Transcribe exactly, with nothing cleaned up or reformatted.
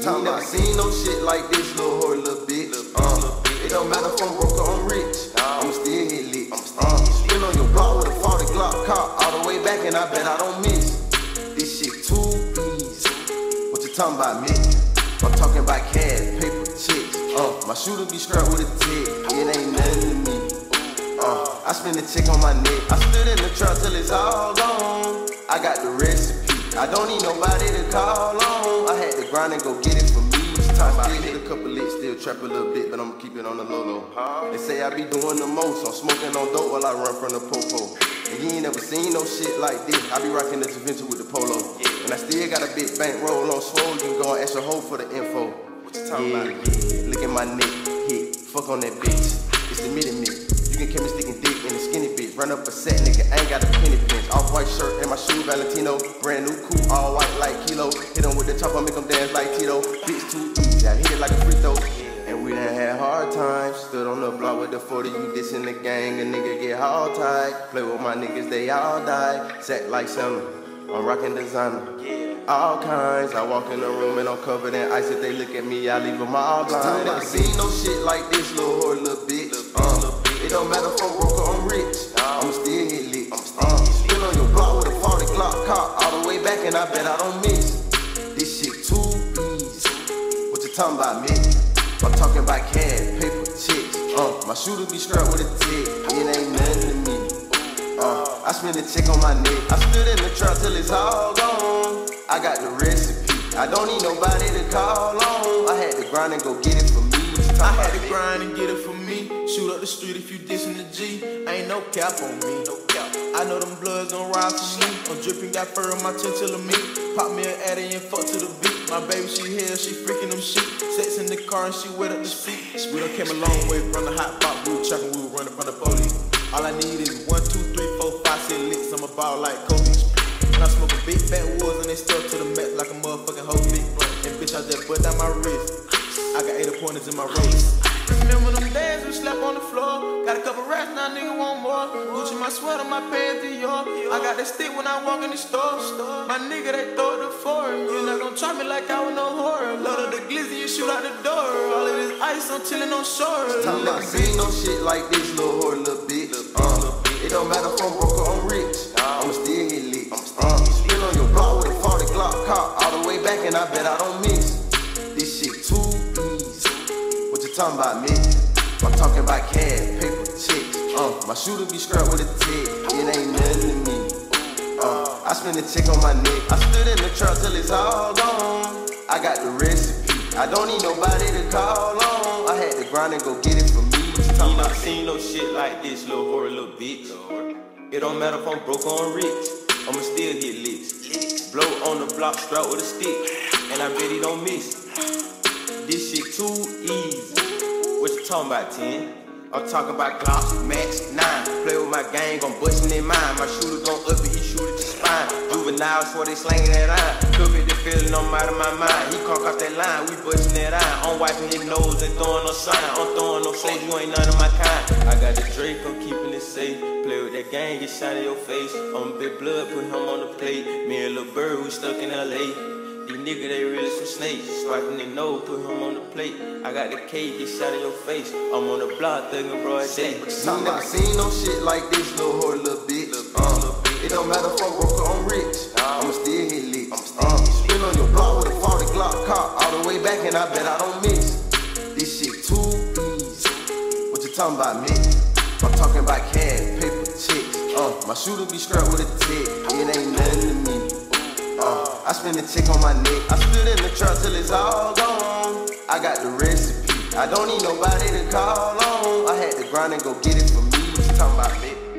You never seen no shit like this, little whore, little bitch. Uh, it don't matter if I'm broke or I'm rich, I'ma still hit licks. Uh, spin on your block with a forty Glock cop all the way back, and I bet I don't miss. This shit too easy. What you talking about, me? I'm talking about cash, paper, checks. Uh, my shooter be strapped with a tick. It ain't nothing to me. Uh, I spend a check on my neck. I stood in the truck till it's all gone. I got the recipe. I don't need nobody to call on. I had to grind and go get it for me. I still hit a couple licks, still trap a little bit, but I'ma keep it on the low low. They say I be doing the most. I'm smoking on dope while I run from the popo. And you ain't never seen no shit like this. I be rocking the Javinci with the polo. And I still got a big bankroll on swole. You can go and ask your hoe for the info. What you talking yeah, about? Yeah, look at my neck, hit, fuck on that bitch. It's the mid mid. You can catch me sticking dick in a skinny bitch. Run up a set, nigga, ain't got a penny pinch. Off-white shirt and my shoe Valentino. Brand new coupe, all white like Kilo. Hit him with the chopper, make him dance like Tito. Bitch too easy, I hit it like a free throw. And we done had hard times. Stood on the block with the forty, you dissing the gang. A nigga get hard tight. Play with my niggas, they all die. Sack like Santa, I'm rocking designer. All kinds, I walk in the room and I'm covered in ice. If they look at me, I leave them all blind. I never seen no shit like this, little whore, little bitch. Uh, it don't matter if I'm broke or I'm rich, I'ma still hit licks. Uh, spin on your block with a forty Glock cop all the way back, and I bet I don't miss. This shit too easy. What you talking about, me? I'm talking about cash, paper, checks. Uh, my shooter be strapped with a tick. It ain't nothing to me. Uh, I spend a check on my neck. I stood in the truck till it's all gone. I got the recipe. I don't need nobody to call on. I had to grind and go get it for me. I had to grind and get it for me. Shoot up the street if you dissing the G. Ain't no cap on me. No cap. I know them bloods gon' ride for me. I'm dripping, got fur on my chinchilla meat. Pop me an addy and fuck to the beat. My baby, she here, she freaking them sheep. Sex in the car and she wet up the seat. We done came a long way from the hot pot. We were trapping, we were running from the police. All I need is one, two, three, four, five, six licks. I'm a ball like Kobe. And I smoke a big backwoods and they stuck to the mat like a motherfucking whole big blunt. And bitch, I just put down my wrist. I got eighty pointers in my race. Remember them days we slept on the floor. Got a couple racks, now nigga want more. Gucci my sweater, my pants Dior. I got that stick when I walk in the store. My nigga, they throw it to foreign. You not gon' try me like I was no horror. Load of the glizzy, you shoot out the door. All of this ice, I'm chillin' on shore. I never seen no shit like this, little whore, little bitch. Uh, it don't matter if I'm broke or I'm rich, I'ma still hit licks. Uh, spin on your block with a forty Glock cop all the way back, and I bet I don't miss. This shit too easy. What you talking about, me? I'm talking about cash, paper, checks. Uh, my shooter be strapped with a tick. It ain't nothing to me. Uh, I spend a check on my neck. I stood in the truck till it's all gone. I got the recipe. I don't need nobody to call on. I had to grind and go get it for me. You never seen no shit like this, little whore, little bitch. It don't matter if I'm broke or I'm rich, I'ma still get licks. Blow on the block, strapped with a stick, and I bet he don't miss. This shit too easy. What you talking about, ten? I'm talking about Glocks, Max, nine. Play with my gang, I'm bustin' in mine. My shooter gon' up it, he shoot it to spine. Juvenile, swear they slangin' that iron. Could be the feeling, I'm out of my mind. He conk off that line, we bustin' that iron. I'm wiping his nose and throwing no sign. I'm throwing no shade, you ain't none of my kind. I got the Drake, I'm keeping it safe. Play with that gang, get shot in your face. I'm big blood, put him on the plate. Me and Lil Bird, we stuck in L A. These niggas, they really some snakes. Swiping their nose, put him on the plate. I got the K, get shot in your face. I'm on the block, thuggin' broad day. You never seen no shit like this, little whore, little bitch. Uh, it don't matter if I'm broke or I'm rich, I'ma still hit licks. Uh, spin on your block with a forty Glock cop all the way back, and I bet I don't miss. This shit too easy. What you talking about, me? I'm talking about cash, paper, checks. Uh, my shooter be strapped with a tick. It ain't nothing to me. Uh, I spend a check on my neck. I stood in the truck till it's all gone. I got the recipe. I don't need nobody to call on. I had to grind and go get it for me. What you talking about, bitch?